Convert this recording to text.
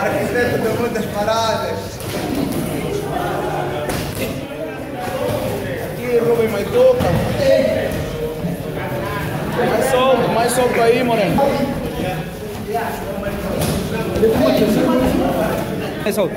Arquiteto de muitas paradas. Aqui, Rubem Maituca. Mais solto aí, Moreno. Mais solto.